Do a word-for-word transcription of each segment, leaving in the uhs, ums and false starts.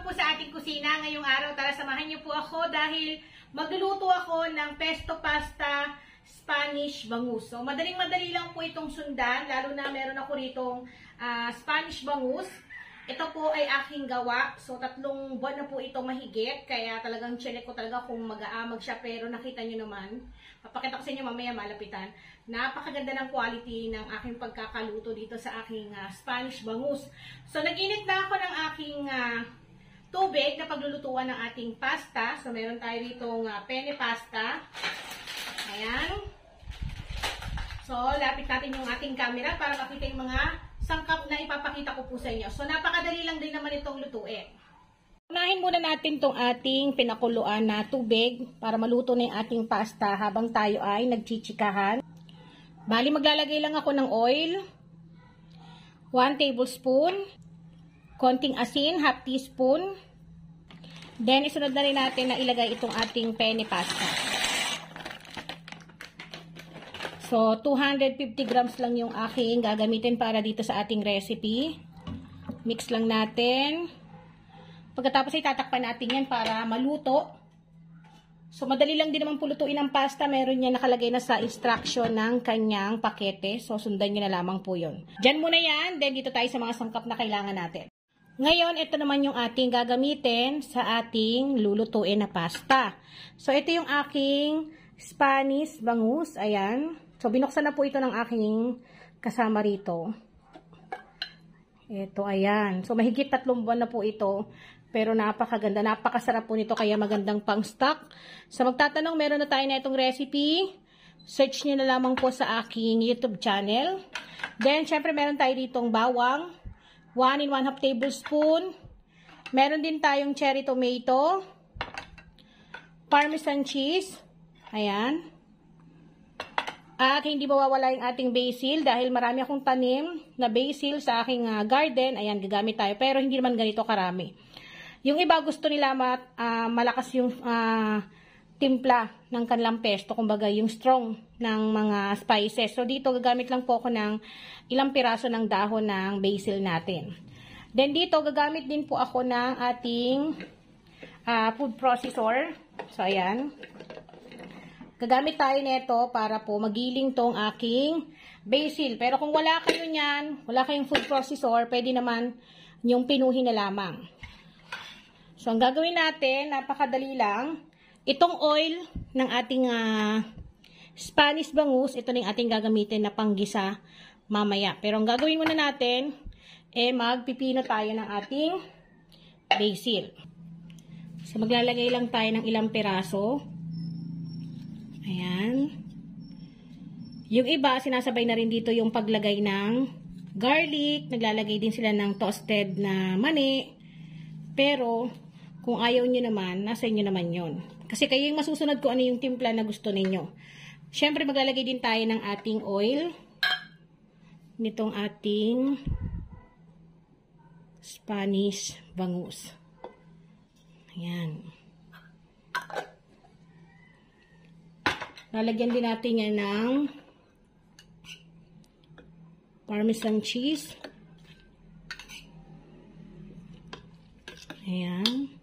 naman po sa ating kusina ngayong araw. Tara, samahan niyo po ako dahil magluluto ako ng pesto pasta Spanish bangus. So, madaling-madali lang po itong sundan, lalo na meron ako ritong uh, Spanish bangus. Ito po ay aking gawa. So, tatlong buwan na po ito mahigit. Kaya talagang check ko talaga kung mag-aamag siya. Pero nakita nyo naman, papakita ko sa inyo mamaya malapitan. Napakaganda ng quality ng aking pagkakaluto dito sa aking uh, Spanish bangus. So, nag-init na ako ng aking uh, tubig na paglulutuan ng ating pasta. So, meron tayo ditong uh, penne pasta. Ayan. So, lapit natin yung ating camera para makita yung mga sangkap na ipapakita ko po sa inyo. So, napakadali lang din naman itong lutuin. Unahin muna natin itong ating pinakuluan na tubig para maluto na yung ating pasta habang tayo ay nagchichikahan. Bali, maglalagay lang ako ng oil. one tablespoon. Konting asin, half teaspoon. Then, isunod na rin natin na ilagay itong ating penne pasta. So, two hundred fifty grams lang yung aking gagamitin para dito sa ating recipe. Mix lang natin. Pagkatapos ay tatakpan natin yan para maluto. So, madali lang din naman pulutuin ang pasta. Meron niya nakalagay na sa instruction ng kanyang pakete. So, sundan nyo na lamang po yun. Diyan muna yan. Then, dito tayo sa mga sangkap na kailangan natin. Ngayon, ito naman yung ating gagamitin sa ating lulutuin na pasta. So, ito yung aking Spanish bangus. Ayan. So, binuksan na po ito ng aking kasama rito. Ito, ayan. So, mahigit tatlong buwan na po ito. Pero napakaganda. Napakasarap po nito. Kaya magandang pang stock. So, magtatanong, meron na tayo na itong recipe. Search nyo na lamang po sa aking YouTube channel. Then, syempre, meron tayo ditong bawang. one and one half tablespoon. Meron din tayong cherry tomato. Parmesan cheese. Ayan. At hindi mawawala yung ating basil dahil marami akong tanim na basil sa aking uh, garden. Ayan, gagamit tayo. Pero hindi naman ganito karami. Yung iba gusto nila mat, uh, malakas yung uh, timpla ng kanilang pesto. Kumbaga yung strong ng mga spices. So dito gagamit lang po ako ng ilang piraso ng dahon ng basil natin. Then dito gagamit din po ako ng ating uh, food processor. So ayan. Gagamit tayo nito para po magiling tong aking basil. Pero kung wala kayo niyan, wala kayong food processor, pwede naman yung pinuhin na lamang. So, ang gagawin natin, napakadali lang. Itong oil ng ating uh, Spanish bangus, ito na yung ating gagamitin na panggisa mamaya. Pero ang gagawin muna natin, eh magpipino tayo ng ating basil. So, maglalagay lang tayo ng ilang piraso. Ayan. Yung iba, sinasabay na rin dito yung paglagay ng garlic. Naglalagay din sila ng toasted na mani. Pero, kung ayaw nyo naman, nasa inyo naman yon. Kasi kayo yung masusunod kung ano yung timpla na gusto ninyo. Siyempre, maglalagay din tayo ng ating oil. Nitong ating Spanish bangus. Ayan. Lalagyan din natin yan ng Parmesan cheese. Ayan.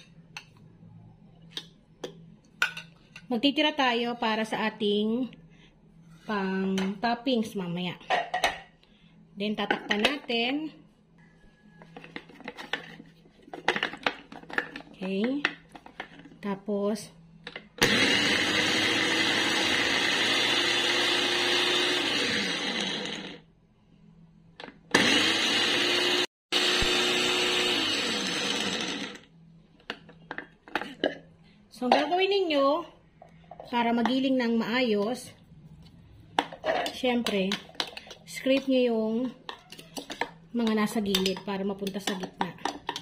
Magtitira tayo para sa ating pang toppings mamaya. Then, tatakpan natin. Okay. Tapos, so, ang gagawin ninyo, para magiling ng maayos, syempre, scrape nyo yung mga nasa gilid para mapunta sa gitna.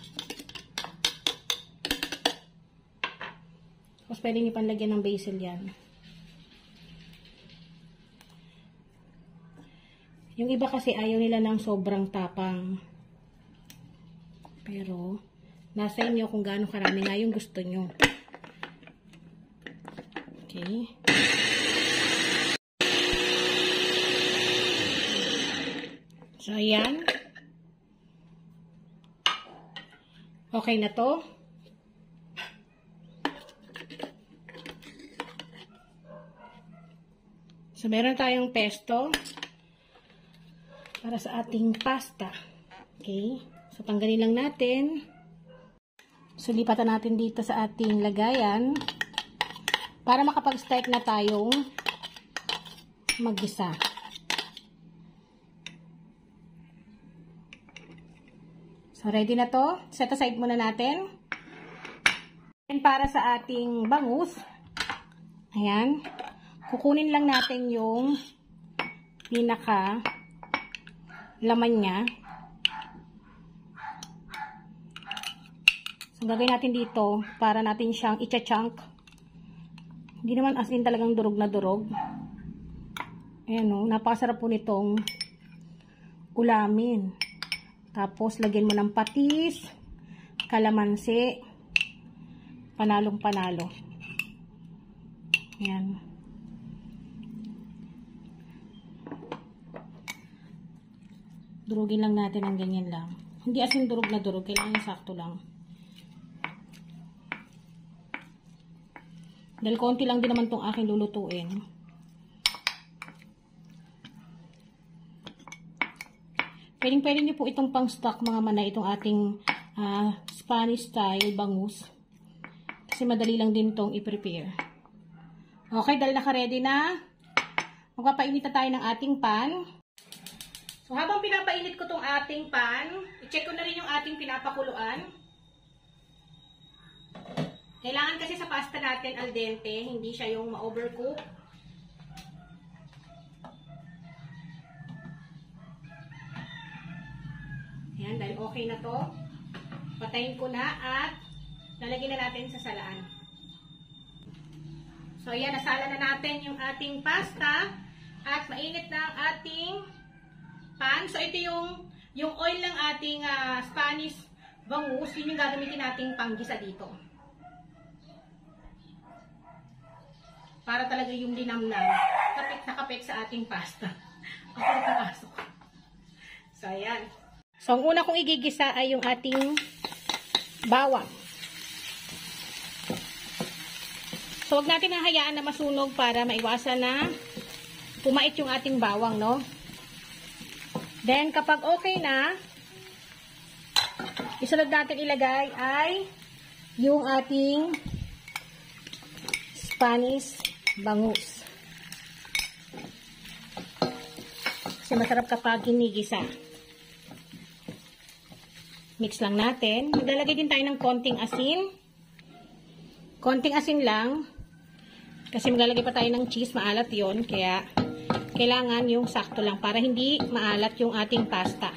Tapos, pwede nyo panlagyan ng basil yan. Yung iba kasi ayaw nila ng sobrang tapang. Pero, nasa inyo kung gaano karami nga yung gusto nyo. Okay. So, ayan. Okay na to. So, meron tayong pesto para sa ating pasta. Okay. So, tanggalin lang natin. So, lipatan natin dito sa ating lagayan para makapag-start na tayong maggisa. So, ready na to. Set aside muna natin. And para sa ating bangus, ayan, kukunin lang natin yung pinaka laman niya. So, gagawin natin dito para natin siyang i-chunk. Hindi naman as in talagang durog na durog. Ayan o, napakasarap po nitong ulamin. Tapos, lagyan mo ng patis, kalamansi, panalong panalo. Ayan. Durugin lang natin ang ganyan lang. Hindi as in durog na durog, kailangan sakto lang. Dahil konti lang din naman itong aking lulutuin. Pwedeng pwede nyo po itong pang stock mga manay, itong ating uh, Spanish style bangus. Kasi madali lang din itong i-prepare. Okay, dahil naka-ready na, magpapainit na tayo ng ating pan. So, habang pinapainit ko itong ating pan, i-check ko na rin yung ating pinapakuluan. Kailangan kasi sa pasta natin al dente, hindi siya yung ma-overcook. Ayan, dahil okay na to. Patayin ko na at lalagyan na natin sa salaan. So, ayan, nasala na natin yung ating pasta at mainit na ang ating pan. So, ito yung, yung oil ng ating uh, Spanish bangus. Yun yung gagamitin nating panggisa dito. Para talaga yung linamnam, kapit na kapit sa ating pasta. Ako nakasok. So, ayan. So, ang una kong igigisa ay yung ating bawang. So, huwag natin hahayaan na masunog para maiwasan na pumait yung ating bawang, no? Then, kapag okay na, isunod natin ilagay ay yung ating Spanish bangus. Kasi masarap kapag ginigisa. Mix lang natin. Maglalagay din tayo ng konting asin. Konting asin lang. Kasi maglalagay pa tayo ng cheese. Maalat yon. Kaya kailangan yung sakto lang para hindi maalat yung ating pasta.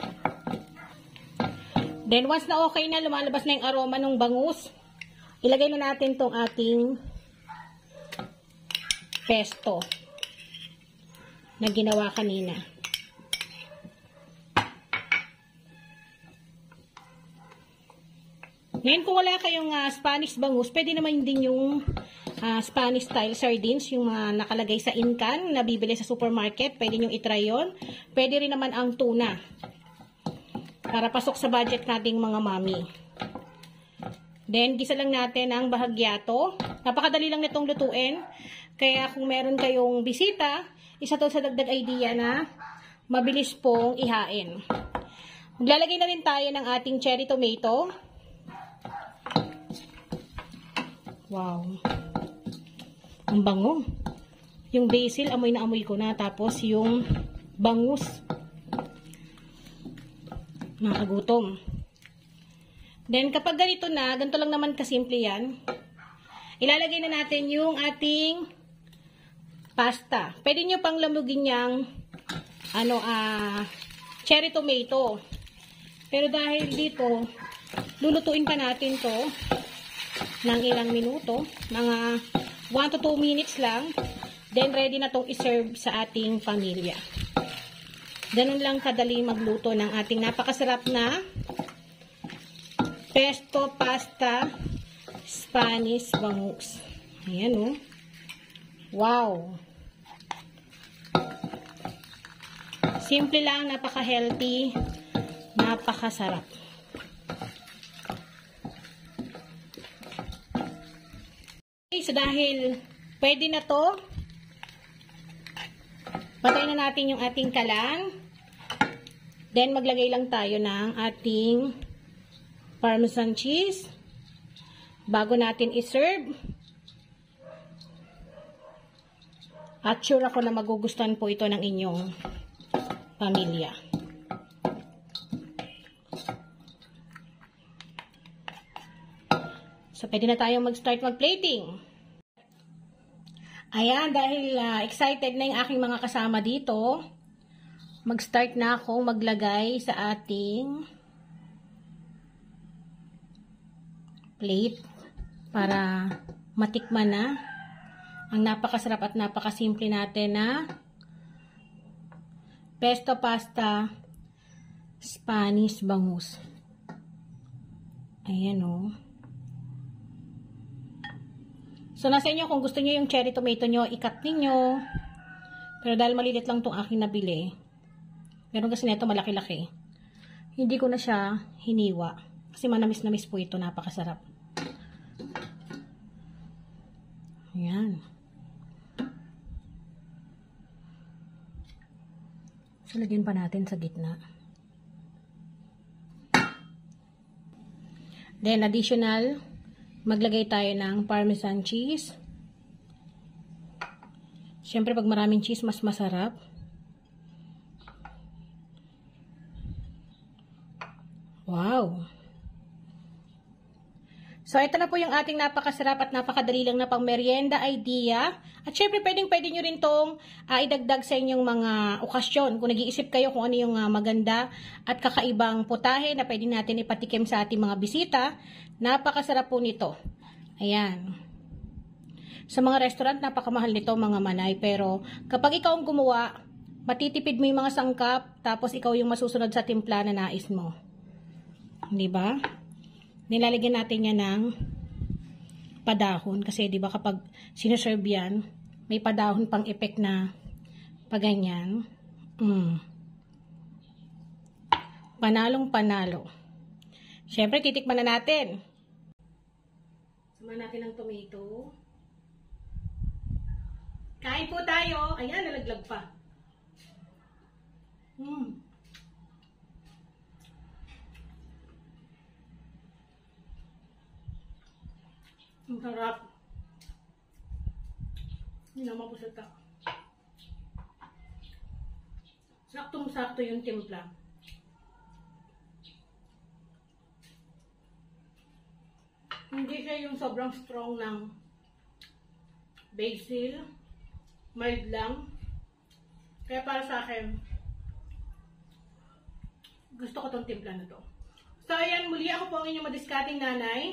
Then once na okay na, lumalabas na yung aroma ng bangus, ilagay na natin tong ating pesto na ginawa kanina. Ngayon, kung wala kayong uh, Spanish bangus, pwede naman din yung uh, Spanish style sardines, yung mga uh, nakalagay sa in-can, na bibili sa supermarket. Pwede nyo itry yun. Pwede rin naman ang tuna. Para pasok sa budget nating mga mami. Then, gisa lang natin ang bahagyato. Napakadali lang nitong lutuin. Kaya kung meron kayong bisita, isa to sa dagdag idea na mabilis pong ihain. Maglalagay na rin tayo ng ating cherry tomato. Wow. Ang bango. Yung basil, amoy na amoy ko na. Tapos yung bangus. Nakagutom. Then, kapag ganito na, ganito lang naman kasimple yan, ilalagay na natin yung ating pasta. Pwede nyo pang lamugin yung ano, ah, cherry tomato. Pero dahil dito, lulutuin pa natin to ng ilang minuto. Mga one to two minutes lang. Then, ready na tong iserve sa ating pamilya. Ganun lang kadali magluto ng ating napakasarap na pesto pasta Spanish bangus. Ayan o. Oh. Wow. Simple lang, napaka-healthy, napakasarap. So dahil pwede na to, patayin na natin yung ating kalan. Then maglagay lang tayo ng ating Parmesan cheese bago natin i-serve. At sure ako na magugustuhan po ito ng inyong pamilya. So, pwede na tayong mag-start mag-plating. Ayan, dahil uh, excited na yung aking mga kasama dito, mag-start na ako maglagay sa ating plate para matikman na ang napakasarap at napakasimple natin na pesto pasta Spanish bangus. Ayan o. Oh. So, nasa inyo kung gusto nyo yung cherry tomato nyo, ikat ninyo. Pero dahil malilit lang itong aking nabili, meron kasi nito malaki-laki. Hindi ko na siya hiniwa. Kasi manamis-namis po ito, napakasarap. Ayan. So, lagyan pa natin sa gitna. Then, additional, maglagay tayo ng Parmesan cheese. Siyempre, pag maraming cheese, mas masarap. Wow! So, ito na po yung ating napakasarap at napakadali lang na pang merienda idea. At syempre, pwedeng pwede nyo rin itong uh, idagdag sa inyong mga okasyon. Kung nag-iisip kayo kung ano yung uh, maganda at kakaibang putahe na pwede natin ipatikim sa ating mga bisita, napakasarap po nito. Ayan. Sa mga restaurant, napakamahal nito mga manay. Pero kapag ikaw ang gumawa, matitipid mo yung mga sangkap, tapos ikaw yung masusunod sa timpla na nais mo. Diba? Nilalagyan natin yan ng padahon. Kasi diba kapag sinuserve yan, may padahon pang effect na paganyan. Mm. Panalong panalo. Siyempre, titikman na natin. Samahan natin ng tomato. Kain po tayo. Ayan, nalaglag pa. Mm. Ang sarap. Hindi na mapusata. Saktong-sakto yung timpla. Hindi siya yung sobrang strong ng basil. Mild lang. Kaya para sa akin, gusto ko tong timpla na to. So, ayan, muli ako po ang inyong madiskating nanay.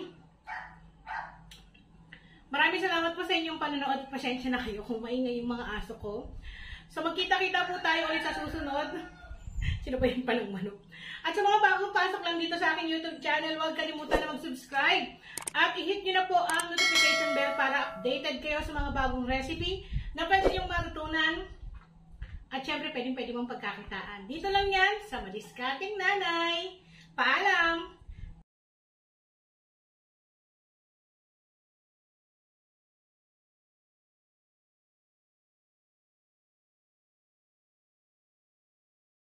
Maraming salamat po sa inyong panonood at pasensya na kayo kung maingay yung mga aso ko. So magkita-kita po tayo ulit sa susunod. Sino pa yung palang manok? At sa mga bagong pasok lang dito sa aking YouTube channel, huwag kalimutan na mag-subscribe. At i-hit nyo na po ang notification bell para updated kayo sa mga bagong recipe na pwede nyong matutunan. At syempre, pwedeng pwede mong pagkakitaan. Dito lang yan sa Madiskating Nanay. Paalam!